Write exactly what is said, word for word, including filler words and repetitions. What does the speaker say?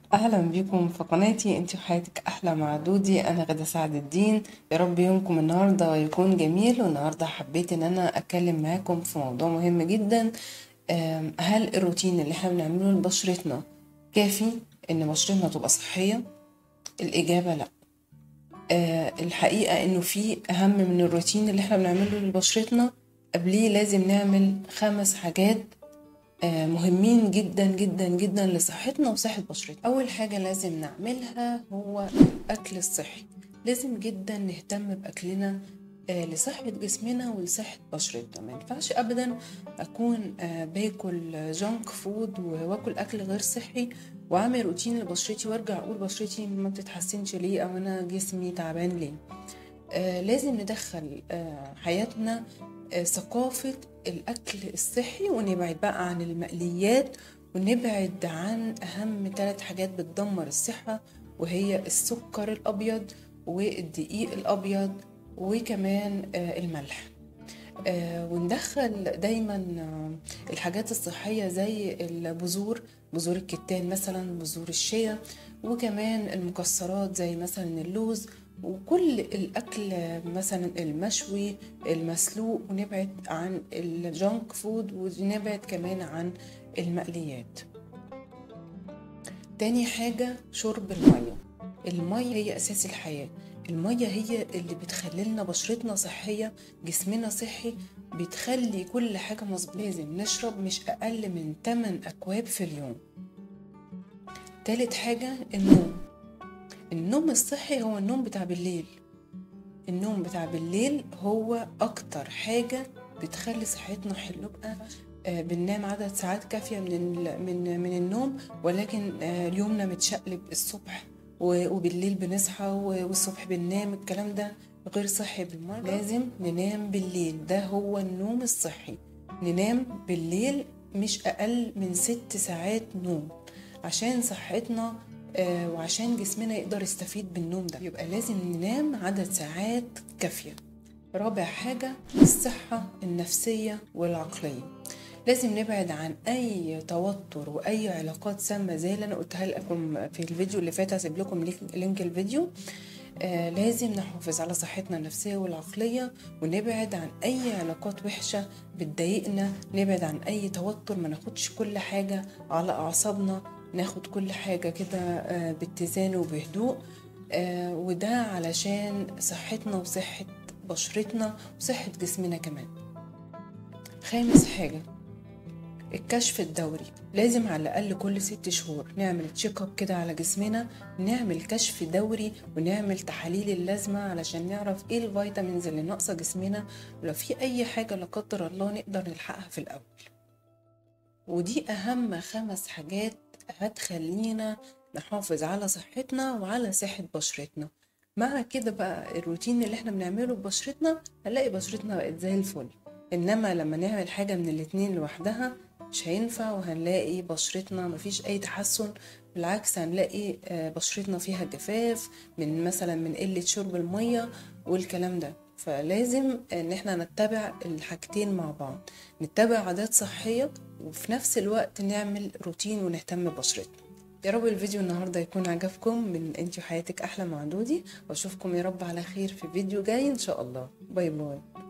اهلا بيكم في قناتي انتي وحياتك احلى مع دودي. انا غدا سعد الدين. يا رب يومكم النهارده يكون جميل. والنهارده حبيت ان انا اتكلم معاكم في موضوع مهم جدا. أم، هل الروتين اللي احنا بنعمله لبشرتنا كافي ان بشرتنا تبقى صحيه؟ الاجابه لا. أه، الحقيقه انه في اهم من الروتين اللي احنا بنعمله لبشرتنا. قبليه لازم نعمل خمس حاجات آه، مهمين جدا جدا جدا لصحتنا وصحة بشرتنا. أول حاجة لازم نعملها هو الأكل الصحي. لازم جدا نهتم بأكلنا آه، لصحة جسمنا ولصحة بشرتنا. ما ينفعش أبدا أكون آه، باكل جانك فود واكل أكل غير صحي وأعمل روتين لبشرتي وأرجع أقول بشرتي ما بتتحسنش ليه أو أنا جسمي تعبان ليه. آه لازم ندخل آه حياتنا آه ثقافة الأكل الصحي ونبعد بقى عن المقليات ونبعد عن أهم ثلاث حاجات بتدمر الصحة، وهي السكر الأبيض والدقيق الأبيض وكمان آه الملح. آه وندخل دايما آه الحاجات الصحية زي البذور، بذور الكتان مثلا، بذور الشيا، وكمان المكسرات زي مثلا اللوز، وكل الأكل مثلا المشوي المسلوق، ونبعد عن الجانك فود ونبعد كمان عن المقليات. تاني حاجة شرب المية. المية هي أساس الحياة. المية هي اللي بتخلي لنا بشرتنا صحية، جسمنا صحي، بتخلي كل حاجة مظبوطة. لازم نشرب مش أقل من ثمانية أكواب في اليوم. تالت حاجة النوم. النوم الصحي هو النوم بتاع بالليل. النوم بتاع بالليل هو أكتر حاجة بتخلي صحتنا حلوة. آه، بننام عدد ساعات كافية من من من النوم، ولكن آه، يومنا متشقلب الصبح وبالليل بنصحى والصبح بننام. الكلام ده غير صحي بالمرة. لازم ننام بالليل، ده هو النوم الصحي. ننام بالليل مش أقل من ست ساعات نوم عشان صحتنا آه، وعشان جسمنا يقدر يستفيد بالنوم ده. يبقى لازم ننام عدد ساعات كافية. رابع حاجة الصحة النفسية والعقلية. لازم نبعد عن أي توتر وأي علاقات سامة زي اللي أنا قلتها لكم في الفيديو اللي فات. هسيب لكم لينك الفيديو. آه لازم نحافظ على صحتنا النفسية والعقلية ونبعد عن أي علاقات وحشة بتضايقنا. نبعد عن أي توتر، ما ناخدش كل حاجة على أعصابنا، ناخد كل حاجة كده آه باتزان وبهدوء. آه وده علشان صحتنا وصحة بشرتنا وصحة جسمنا كمان. خامس حاجة الكشف الدوري. لازم على الأقل كل ست شهور نعمل تشيك اب كده على جسمنا، نعمل كشف دوري ونعمل تحاليل اللازمة علشان نعرف ايه الفيتامينز اللي ناقصة جسمنا، ولو في أي حاجة لا قدر الله نقدر نلحقها في الأول. ودي أهم خمس حاجات هتخلينا نحافظ على صحتنا وعلى صحة بشرتنا. مع كده بقى الروتين اللي احنا بنعمله ببشرتنا هنلاقي بشرتنا بقت زي الفل. انما لما نعمل حاجة من الاتنين لوحدها مش هينفع، وهنلاقي بشرتنا مفيش اي تحسن. بالعكس هنلاقي بشرتنا فيها جفاف من مثلا من قلة شرب المية والكلام ده. فلازم ان احنا نتبع الحاجتين مع بعض، نتبع عادات صحية وفي نفس الوقت نعمل روتين ونهتم ببشرتنا. يا رب الفيديو النهاردة يكون عجبكم من انتي وحياتك احلى مع دودي، واشوفكم يا رب على خير في فيديو جاي ان شاء الله. باي باي.